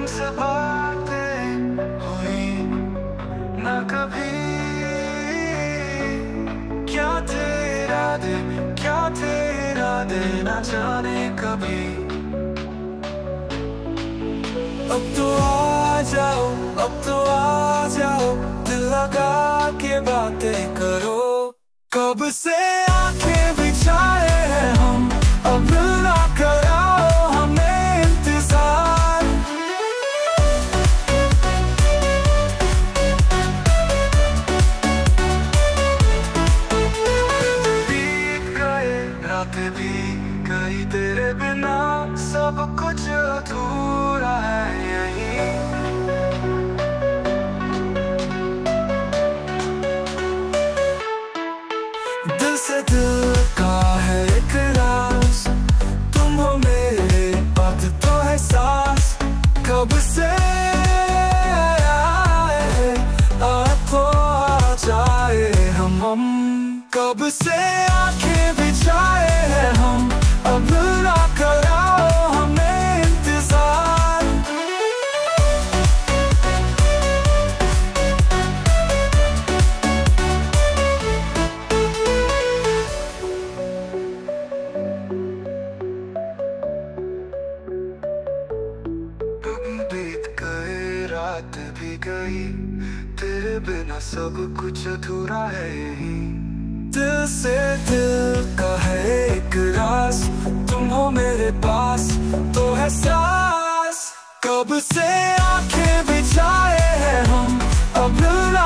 तुमसे बातें हुई ना कभी। क्या तेरा दिल ना जाने कभी। अब तो आ जाओ, अब तो आ जाओ, दिल लगा के बातें करो। कब से आंखें बिछाए हैं हम, अब ना कराओ हमें इंतजार। बीत गए रातें भी गई तेरे बिना, सब कुछ अधूरा है यहीं। दिल से दिल का है एक राज, तुम हो मेरे बात तो है सांस। कब से आए आपको आ जाए हम कब से आंखें बिछाए हैं हम, अब ना कराओ हमें इंतजार। बीत गए रात भी गई तेरे बिना, सब कुछ अधूरा है यहीं। दिल से दिल का है एक राज, तुम हो मेरे पास तो है सांस। कब से आंखें बिछाए हैं हम, अब ना